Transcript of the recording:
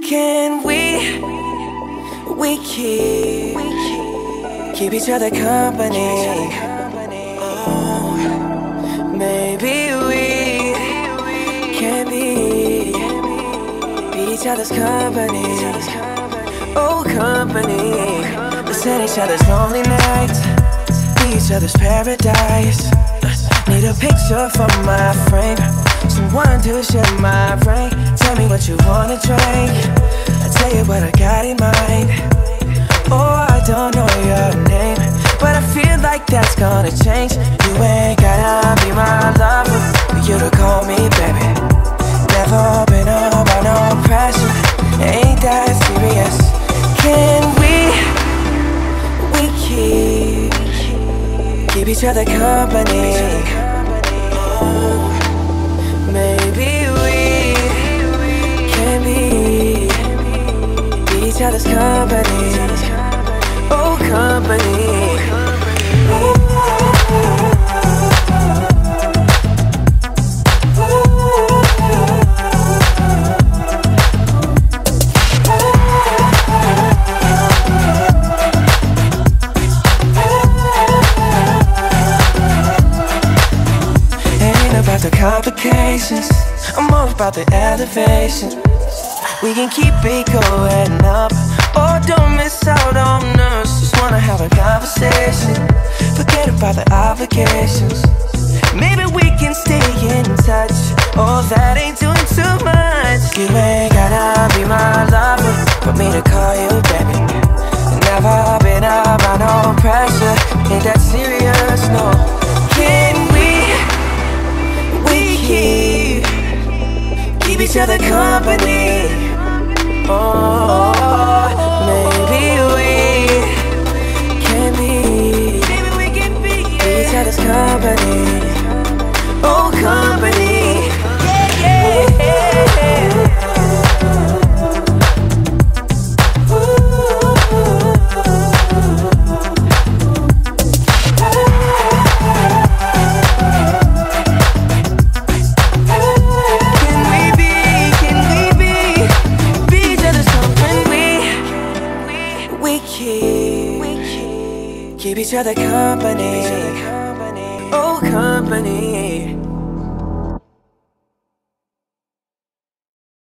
Can we keep each other company? Oh, maybe we can be each other's company. Oh, company. Listen each other's lonely nights, be each other's paradise. Need a picture for my frame, someone to share my brain. Tell me what you wanna drink, I'll tell you what I got in mind. Oh, I don't know your name, but I feel like that's gonna change. You ain't gotta be my lover for you to call me baby. Never been under no pressure, ain't that serious. Can we keep each other company? Oh, maybe we can be each other's company. Oh, company. The complications, I'm all about the elevation. We can keep it going up, or don't miss out on us. Just wanna have a conversation, forget about the obligations. Maybe we can stay in touch, oh that ain't doing too much. You ain't gotta be my lover for me to call you baby. Never been about no pressure, ain't that serious, no. Can we keep each other company? Oh, maybe we can be each other's company. Oh, company. Yeah, yeah. Keep each other company. Oh, company.